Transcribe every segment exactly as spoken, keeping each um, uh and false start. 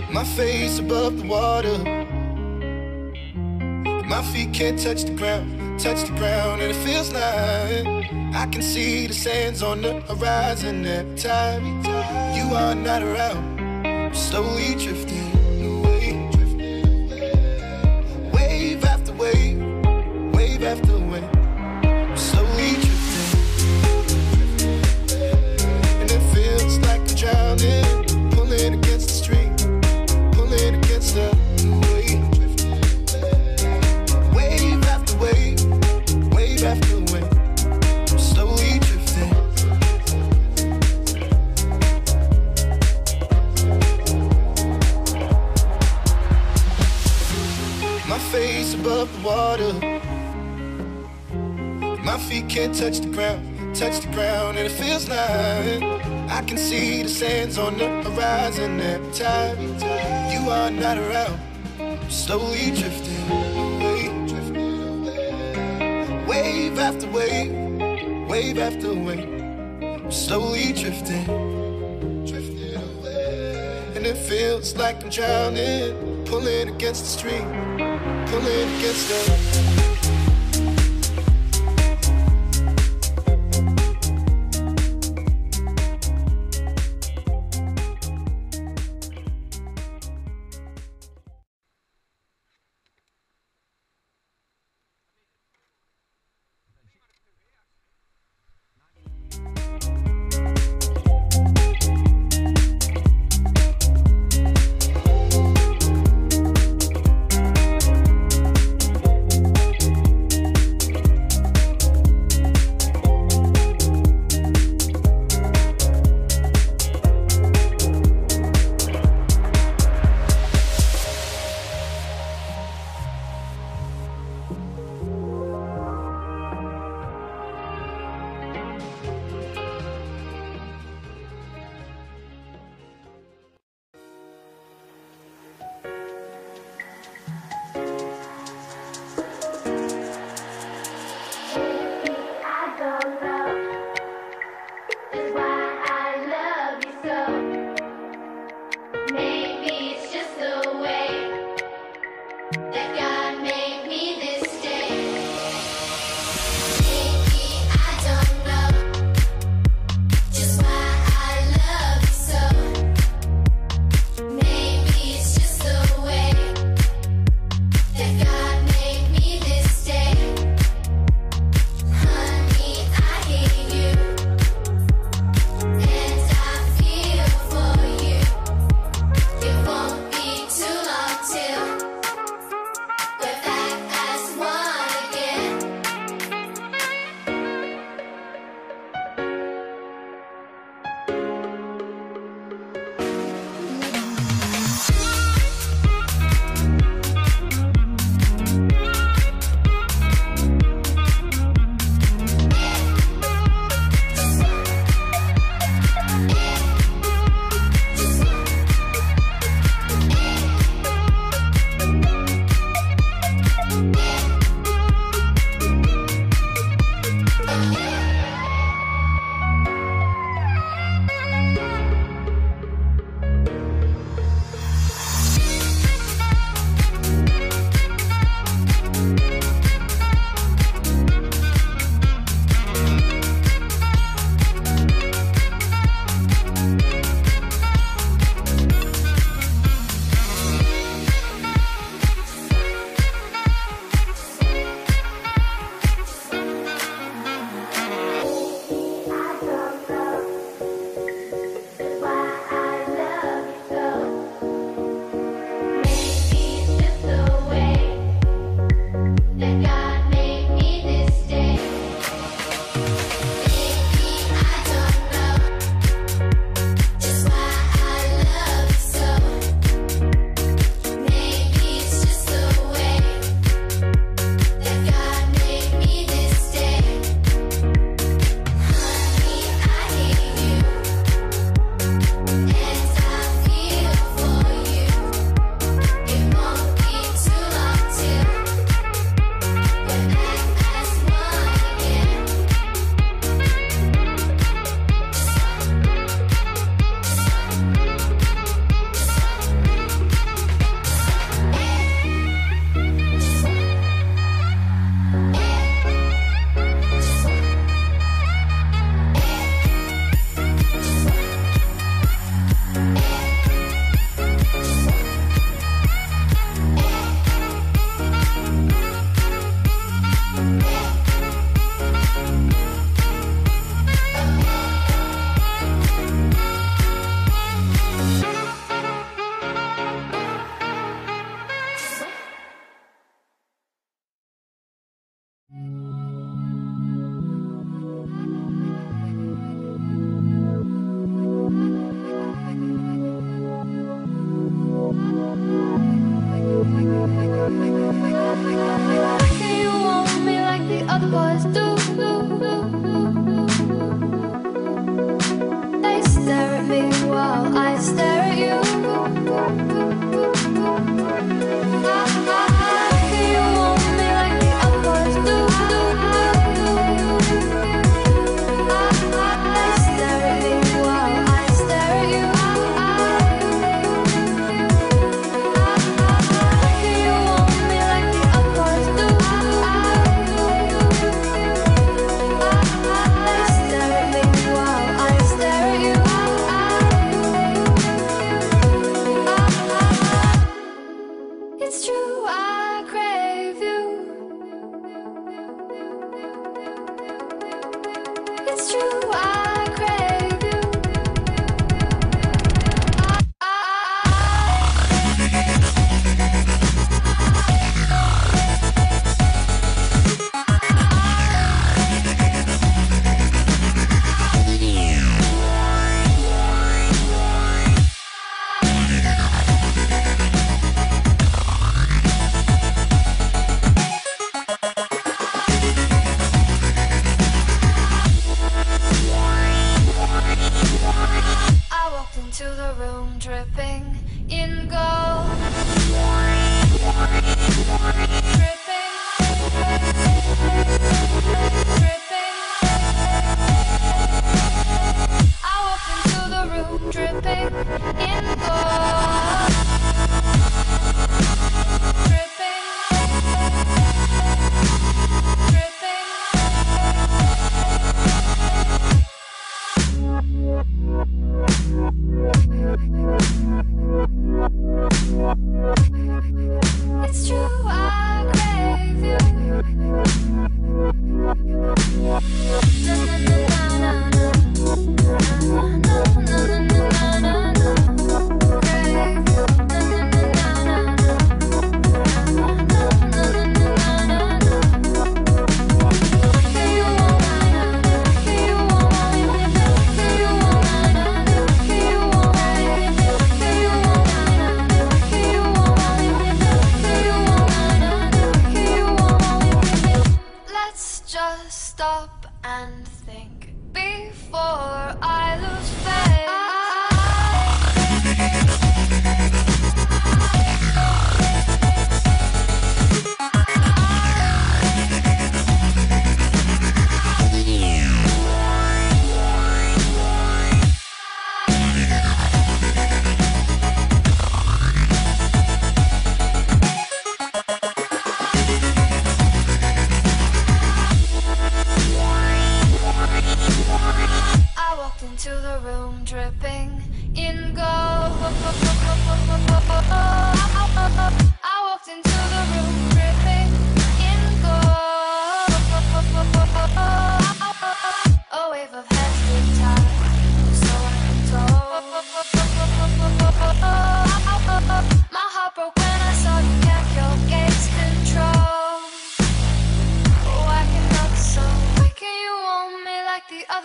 My face above the water, my feet can't touch the ground, touch the ground, and it feels like I can see the sands on the horizon every time you are not around. I'm slowly drifting away, wave after wave, wave after wave. I'm slowly drifting, and it feels like I'm drowning, pulling against the stream, pulling against the wave. Wave after wave, wave after wave. I'm slowly drifting. My face above the water, my feet can't touch the ground, touch the ground, and it feels like I can see the sands on the horizon every time you are not around. I'm slowly drifting away, wave after wave, wave after wave. I'm slowly drifting, and it feels like I'm drowning, pulling against the stream, pulling against the.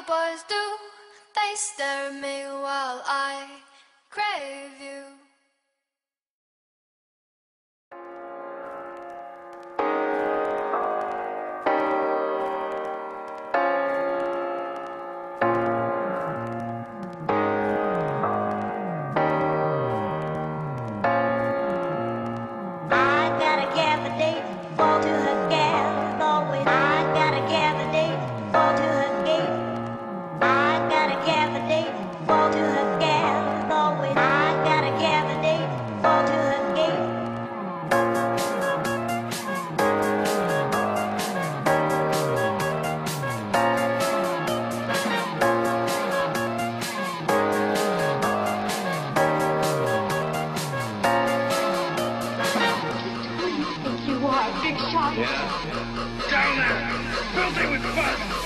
boys do. They stare at me while I crave you. Down there! Filthy with fun!